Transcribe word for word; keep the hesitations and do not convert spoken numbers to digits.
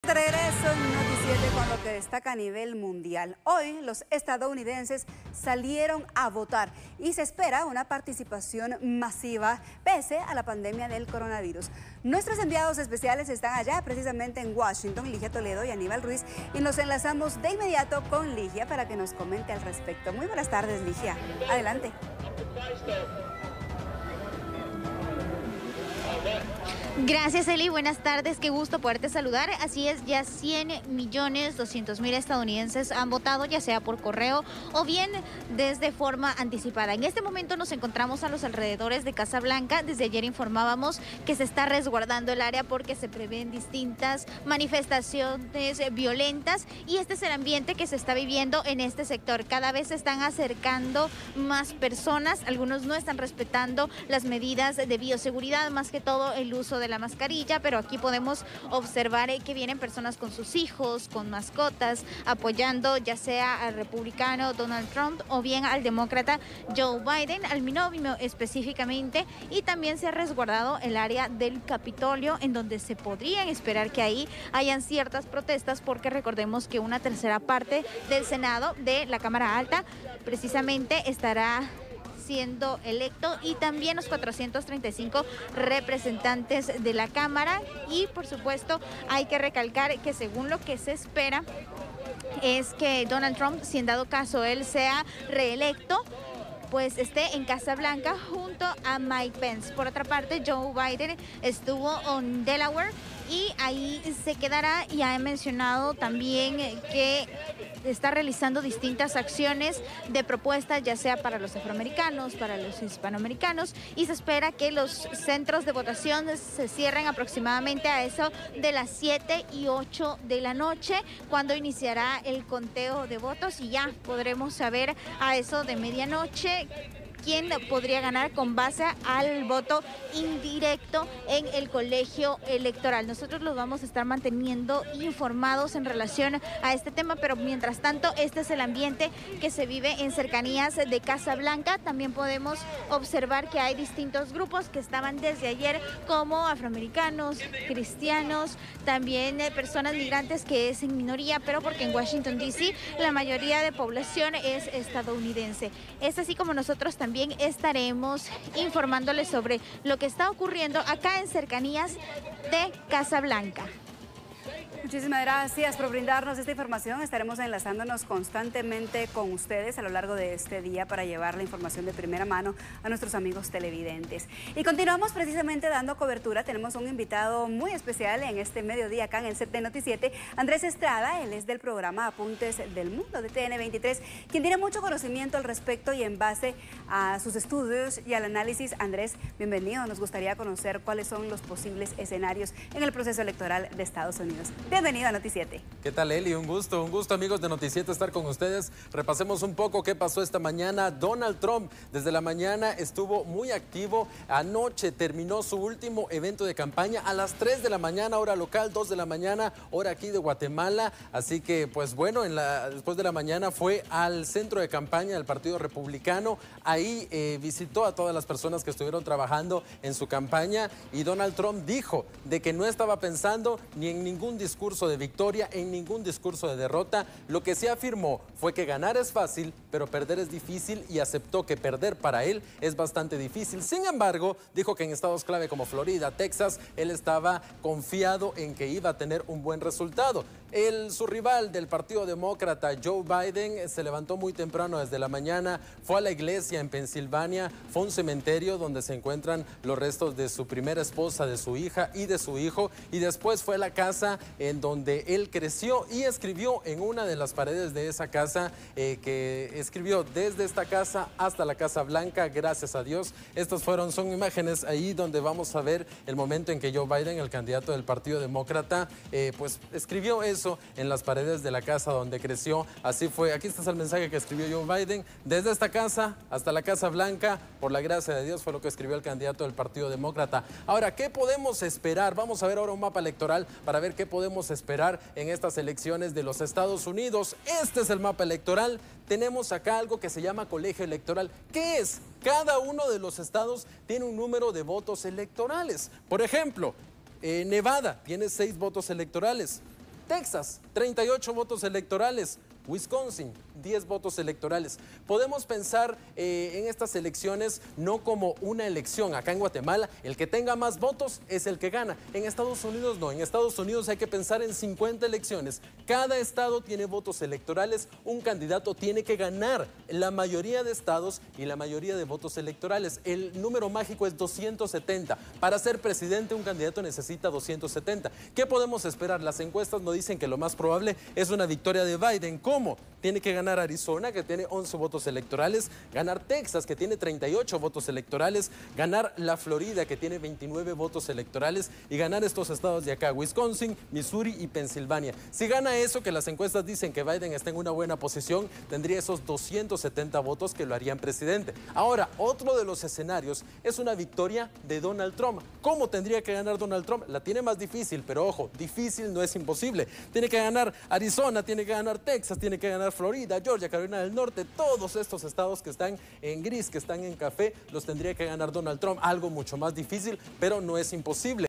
De regreso en Noti siete con lo que destaca a nivel mundial. Hoy los estadounidenses salieron a votar y se espera una participación masiva pese a la pandemia del coronavirus. Nuestros enviados especiales están allá precisamente en Washington, Ligia Toledo y Aníbal Ruiz, y nos enlazamos de inmediato con Ligia para que nos comente al respecto. Muy buenas tardes, Ligia. Adelante. Gracias, Eli. Buenas tardes. Qué gusto poderte saludar. Así es, ya cien millones doscientos mil estadounidenses han votado, ya sea por correo o bien desde forma anticipada. En este momento nos encontramos a los alrededores de Casa Blanca. Desde ayer informábamos que se está resguardando el área porque se prevén distintas manifestaciones violentas y este es el ambiente que se está viviendo en este sector. Cada vez se están acercando más personas. Algunos no están respetando las medidas de bioseguridad, más que todo el uso de la mascarilla, pero aquí podemos observar eh, que vienen personas con sus hijos, con mascotas, apoyando ya sea al republicano Donald Trump o bien al demócrata Joe Biden, al binomio específicamente, y también se ha resguardado el área del Capitolio, en donde se podrían esperar que ahí hayan ciertas protestas, porque recordemos que una tercera parte del Senado, de la Cámara Alta, precisamente estará siendo electo, y también los cuatrocientos treinta y cinco representantes de la Cámara. Y por supuesto hay que recalcar que según lo que se espera es que Donald Trump, si en dado caso él sea reelecto, pues esté en Casa Blanca junto a Mike Pence. Por otra parte, Joe Biden estuvo en Delaware y ahí se quedará, y ha mencionado también que está realizando distintas acciones de propuestas, ya sea para los afroamericanos, para los hispanoamericanos, y se espera que los centros de votación se cierren aproximadamente a eso de las siete y ocho de la noche, cuando iniciará el conteo de votos, y ya podremos saber a eso de medianoche quién podría ganar con base al voto indirecto en el colegio electoral. Nosotros los vamos a estar manteniendo informados en relación a este tema, pero mientras tanto este es el ambiente que se vive en cercanías de Casa Blanca. También podemos observar que hay distintos grupos que estaban desde ayer, como afroamericanos, cristianos, también eh, personas migrantes, que es en minoría, pero porque en Washington D C la mayoría de población es estadounidense. Es así como nosotros también También estaremos informándoles sobre lo que está ocurriendo acá en cercanías de Casa Blanca. Muchísimas gracias por brindarnos esta información. Estaremos enlazándonos constantemente con ustedes a lo largo de este día para llevar la información de primera mano a nuestros amigos televidentes. Y continuamos precisamente dando cobertura. Tenemos un invitado muy especial en este mediodía acá en el set de Noti siete, Andrés Estrada. Él es del programa Apuntes del Mundo de T N veintitrés, quien tiene mucho conocimiento al respecto, y en base a sus estudios y al análisis. Andrés, bienvenido. Nos gustaría conocer cuáles son los posibles escenarios en el proceso electoral de Estados Unidos. Bienvenido a Noti siete. ¿Qué tal, Eli? Un gusto, un gusto, amigos de Noti siete, estar con ustedes. Repasemos un poco qué pasó esta mañana. Donald Trump desde la mañana estuvo muy activo. Anoche terminó su último evento de campaña a las tres de la mañana, hora local, dos de la mañana, hora aquí de Guatemala. Así que, pues bueno, en la, después de la mañana fue al centro de campaña del Partido Republicano. Ahí eh, visitó a todas las personas que estuvieron trabajando en su campaña, y Donald Trump dijo de que no estaba pensando ni en ningún discurso de victoria, en ningún discurso de derrota. Lo que sí afirmó fue que ganar es fácil, pero perder es difícil, y aceptó que perder para él es bastante difícil. Sin embargo, dijo que en estados clave como Florida, Texas, él estaba confiado en que iba a tener un buen resultado. El, su rival del Partido Demócrata, Joe Biden, se levantó muy temprano desde la mañana, fue a la iglesia en Pensilvania, fue a un cementerio donde se encuentran los restos de su primera esposa, de su hija y de su hijo, y después fue a la casa en donde él creció, y escribió en una de las paredes de esa casa, eh, que escribió: desde esta casa hasta la Casa Blanca, gracias a Dios. Estas fueron, son imágenes ahí donde vamos a ver el momento en que Joe Biden, el candidato del Partido Demócrata, eh, pues escribió eso en las paredes de la casa donde creció. Así fue, aquí está el mensaje que escribió Joe Biden: desde esta casa hasta la Casa Blanca, por la gracia de Dios, fue lo que escribió el candidato del Partido Demócrata. Ahora, ¿qué podemos esperar? Vamos a ver ahora un mapa electoral para ver qué podemos esperar en estas elecciones de los Estados Unidos. Este es el mapa electoral. Tenemos acá algo que se llama colegio electoral. ¿Qué es? Cada uno de los estados tiene un número de votos electorales. Por ejemplo, eh, Nevada tiene seis votos electorales. Texas, treinta y ocho votos electorales. Wisconsin, diez votos electorales. Podemos pensar eh, en estas elecciones no como una elección. Acá en Guatemala, el que tenga más votos es el que gana. En Estados Unidos no. En Estados Unidos hay que pensar en cincuenta elecciones. Cada estado tiene votos electorales. Un candidato tiene que ganar la mayoría de estados y la mayoría de votos electorales. El número mágico es doscientos setenta. Para ser presidente, un candidato necesita doscientos setenta. ¿Qué podemos esperar? Las encuestas nos dicen que lo más probable es una victoria de Biden. ¿Cómo? Tiene que ganar Arizona, que tiene once votos electorales, ganar Texas, que tiene treinta y ocho votos electorales, ganar la Florida, que tiene veintinueve votos electorales, y ganar estos estados de acá, Wisconsin, Missouri y Pensilvania. Si gana eso, que las encuestas dicen que Biden está en una buena posición, tendría esos doscientos setenta votos que lo harían presidente. Ahora, otro de los escenarios es una victoria de Donald Trump. ¿Cómo tendría que ganar Donald Trump? La tiene más difícil, pero ojo, difícil no es imposible. Tiene que ganar Arizona, tiene que ganar Texas, tiene que ganar Florida, Georgia, Carolina del Norte. Todos estos estados que están en gris, que están en café, los tendría que ganar Donald Trump. Algo mucho más difícil, pero no es imposible.